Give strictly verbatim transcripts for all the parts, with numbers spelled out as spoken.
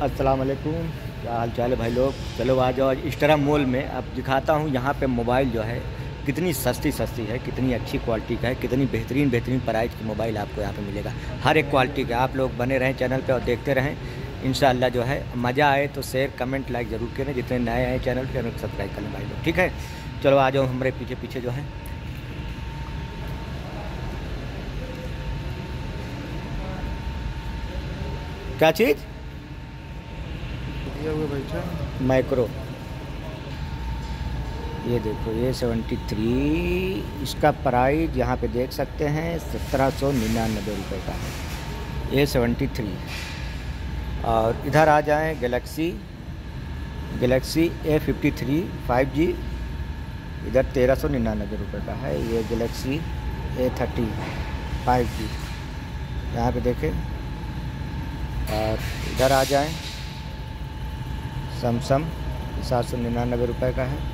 अस्सलाम वालेकुम, क्या हाल चाल है भाई लोग। चलो आ जाओ इस्टरा मॉल में। अब दिखाता हूँ यहाँ पे मोबाइल जो है कितनी सस्ती सस्ती है, कितनी अच्छी क्वालिटी का है, कितनी बेहतरीन बेहतरीन प्राइस की मोबाइल आपको यहाँ पे मिलेगा। हर एक क्वालिटी का। आप लोग बने रहें चैनल पे और देखते रहें। इंशाअल्लाह जो है मज़ा आए तो शेयर कमेंट लाइक ज़रूर करें। जितने नए आए चैनल पर उनको सब्सक्राइब कर लें भाई लोग, ठीक है। चलो आ जाओ हमारे पीछे पीछे जो है। क्या चीज़? माइक्रो। ये देखो ये सेवेंटी थ्री, इसका प्राइस यहाँ पे देख सकते हैं सत्रह सौ निन्यानबे रुपये का है ये सेवेंटी थ्री। और इधर आ जाएं Galaxy Galaxy A fifty three five G, इधर तेरह सौ निन्यानबे रुपये का है। ये Galaxy A thirty five G यहाँ पे देखें। और इधर आ जाएं सैमसंग सात सौ निन्यानबे रुपये का है।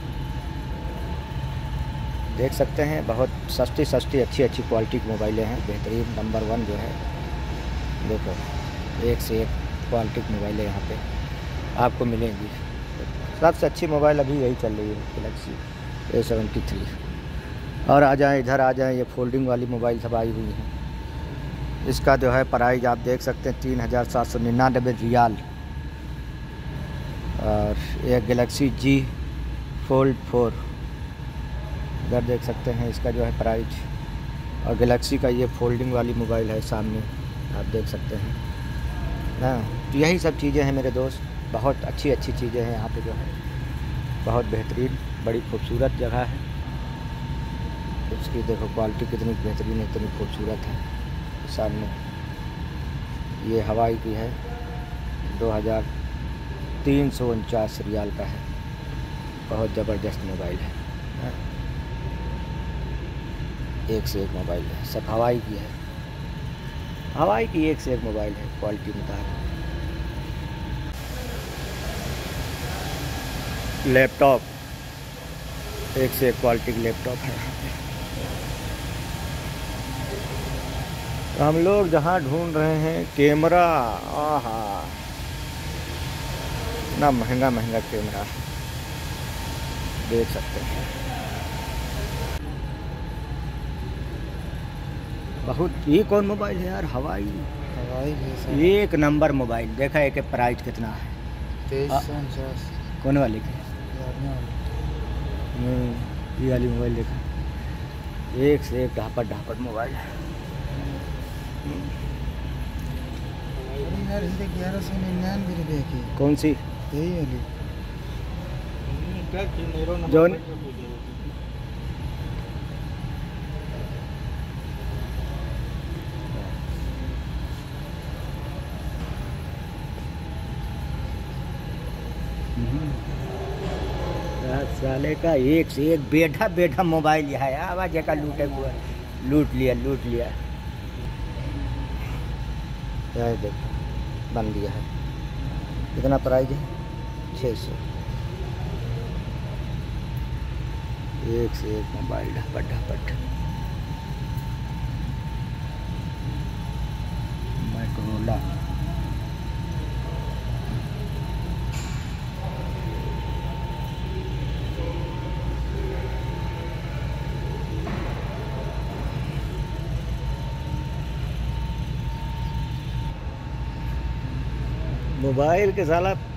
देख सकते हैं बहुत सस्ती सस्ती अच्छी अच्छी क्वालिटी की मोबाइलें हैं, बेहतरीन नंबर वन जो है। देखो एक से एक क्वालिटी की मोबाइलें यहाँ पे आपको मिलेंगी। सबसे अच्छी मोबाइल अभी यही चल रही है गैलेक्सी ए सेवेंटी थ्री। और आ जाएं इधर आ जाएं, ये फोल्डिंग वाली मोबाइल सब आई हुई हैं। इसका जो है प्राइस आप देख सकते हैं तीन हज़ार सात सौ निन्यानबे रियाल। और एक गैलेक्सी जी फोल्ड फोर, इधर देख सकते हैं इसका जो है प्राइस। और गैलेक्सी का ये फोल्डिंग वाली मोबाइल है सामने, आप देख सकते हैं ना। तो यही सब चीज़ें हैं मेरे दोस्त, बहुत अच्छी अच्छी चीज़ें हैं यहाँ पे जो है। बहुत बेहतरीन बड़ी खूबसूरत जगह है। इसकी देखो क्वालिटी कितनी बेहतरीन है, इतनी खूबसूरत है। सामने ये हवाई की है, दो हज़ार तीन सौ उनचास रियाल का है। बहुत ज़बरदस्त मोबाइल है, एक से एक मोबाइल है। सब हवाई की है, हवाई की एक से एक मोबाइल है क्वालिटी मुताबिक। लैपटॉप एक से एक क्वालिटी की लैपटॉप है यहाँ पे। हम लोग जहाँ ढूंढ रहे हैं कैमरा, आहा इतना महंगा महंगा कैमरा है, देख सकते हैं। बहुत। ये कौन मोबाइल है यार? हवाई हवाई एक नंबर मोबाइल। देखा है कि प्राइस कितना है? तेईस सौ उनचास। कौन वाले के? ये वाली मोबाइल देखा, एक से एक ढापट ढापट मोबाइल है। ग्यारह सौ निन्यानवे रुपये की। कौन सी? यही वाली जौन साले का एक से एक बेढ़ा बेढ़ा मोबाइल है। आवाज का लूटे हुआ, लूट लिया लूट लिया। यह देखो बन दिया है। कितना प्राइस है? छः सौ। एक से एक मोबाइल ढपट ढपट। मोटोरोला मोबाइल के साला